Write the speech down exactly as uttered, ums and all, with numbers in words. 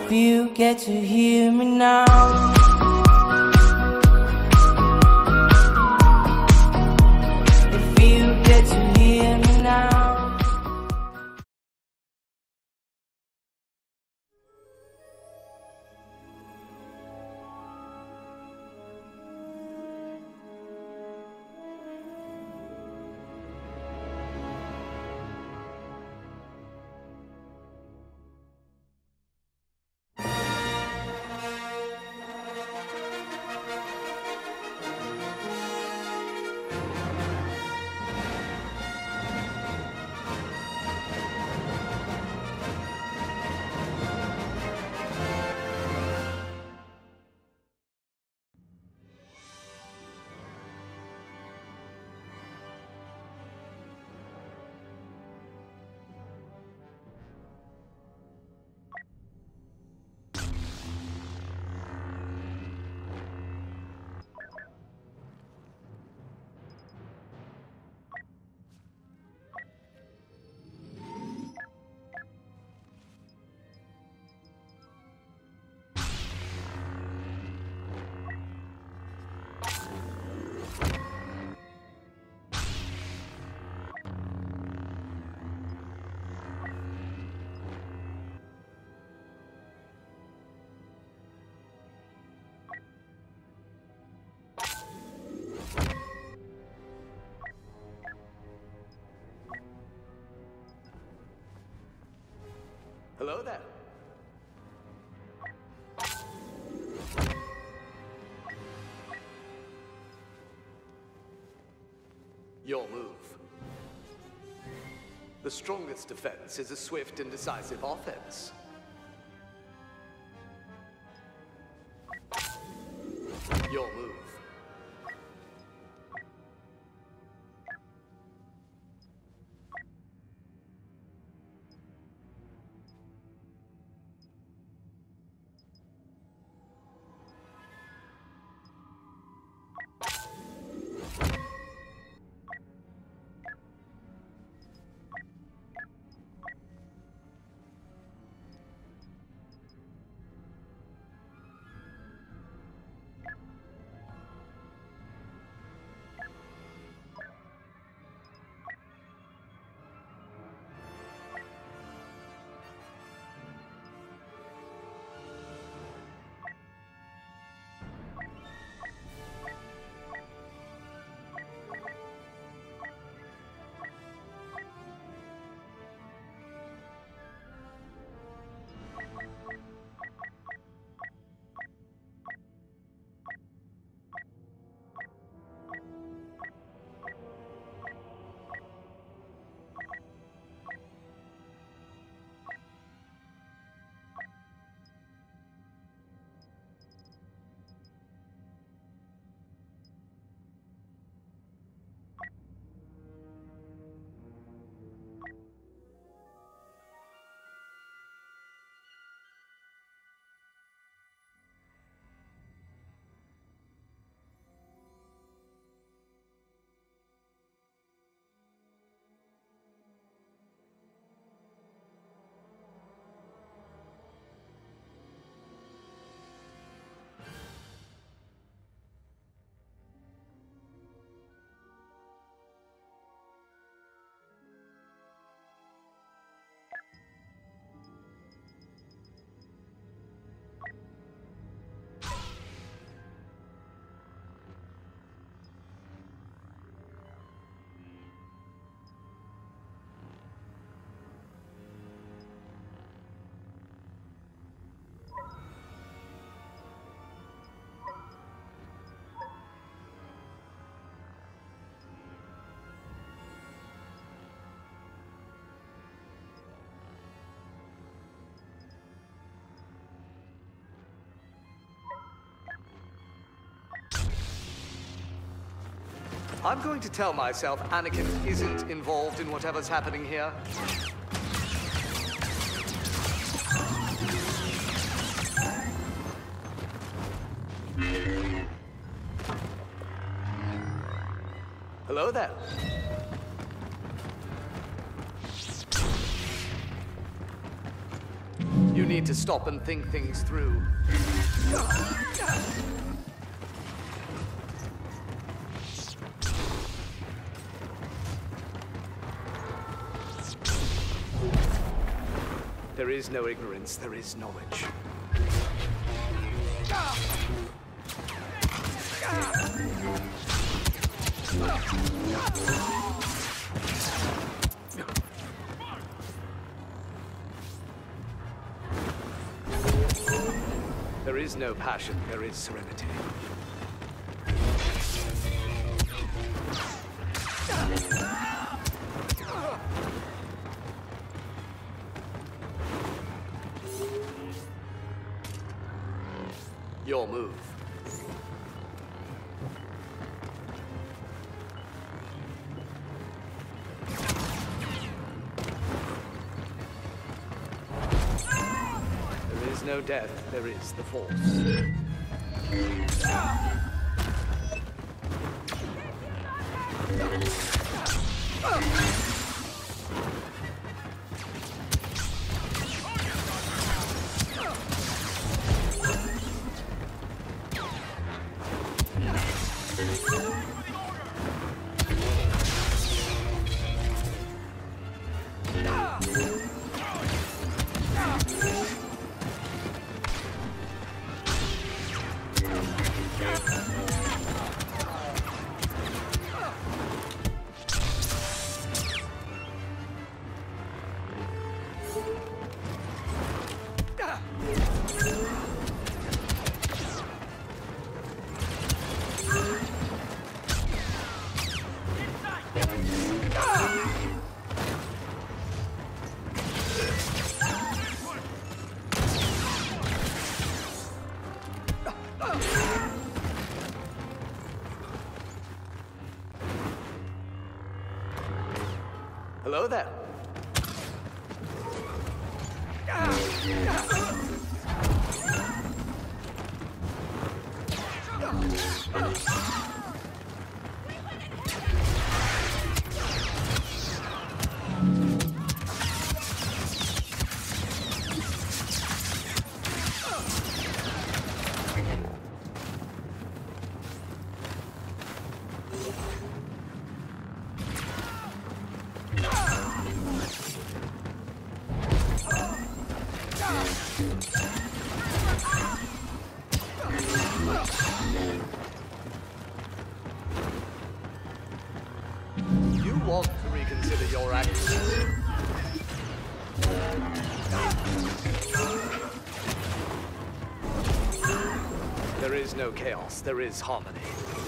If you get to hear me now, if you get to hear me now. Hello there. Your move. The strongest defense is a swift and decisive offense. Your move. I'm going to tell myself Anakin isn't involved in whatever's happening here. Hello there. You need to stop and think things through. There is no ignorance, there is knowledge. There is no passion, there is serenity. Your move. There is no death, there is the Force. Hello there. You want to reconsider your actions. There is no chaos, there is harmony.